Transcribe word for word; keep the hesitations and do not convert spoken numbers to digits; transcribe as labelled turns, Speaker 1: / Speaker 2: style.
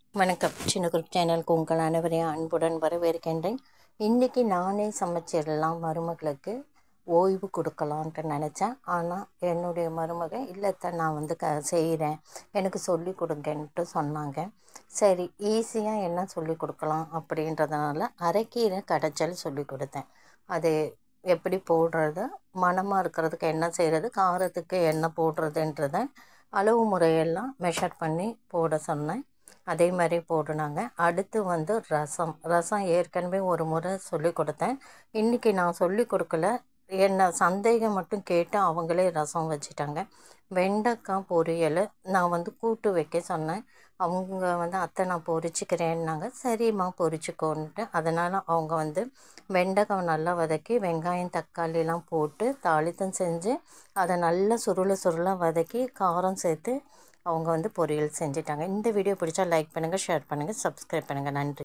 Speaker 1: வணக்கம். சின்ன குரூப் சேனலுக்கு உங்கள் அனைவரையும் அன்புடன் வரவேற்கின்றேன். இன்றைக்கி நானே சமைச்சிடலாம், மருமகளுக்கு ஓய்வு கொடுக்கலான்ட்டு நினச்சேன். ஆனால் என்னுடைய மருமக இல்லைத்த நான் வந்து க செய்கிறேன், எனக்கு சொல்லி கொடுங்கன்ட்டு சொன்னாங்க. சரி, ஈஸியாக என்ன சொல்லி கொடுக்கலாம் அப்படின்றதுனால அரைக்கீரை கடைச்சல் சொல்லி கொடுத்தேன். அது எப்படி போடுறது, மணமாக இருக்கிறதுக்கு என்ன செய்கிறது, காரத்துக்கு என்ன போடுறதுன்றத அளவு முறையெல்லாம் மெஷர் பண்ணி போட சொன்னேன். அதே மாதிரி போடுனாங்க. அடுத்து வந்து ரசம் ரசம் ஏற்கனவே ஒரு முறை சொல்லி கொடுத்தேன். இன்றைக்கி நான் சொல்லி கொடுக்கல, என்ன சந்தேகம் மட்டும் கேட்டு அவங்களே ரசம் வச்சுட்டாங்க. வெண்டைக்காய் பொரியல் நான் வந்து கூட்டு வைக்க சொன்னேன். அவங்க வந்து அத்தை நான் பொரிச்சிக்கிறேன்னாங்க. சரிம்மா பொரிச்சிக்கோன்ட்டு, அதனால் அவங்க வந்து வெண்டைக்காய் நல்லா வதக்கி வெங்காயம் தக்காளிலாம் போட்டு தாளித்தம் செஞ்சு அதை நல்லா சுருள சுருளாக வதக்கி காரம் சேர்த்து அவங்க வந்து பொரியல் செஞ்சிட்டாங்க. இந்த வீடியோ பிடிச்சா லைக் பண்ணுங்கள், ஷேர் பண்ணுங்கள், சப்ஸ்கிரைப் பண்ணுங்கள். நன்றி.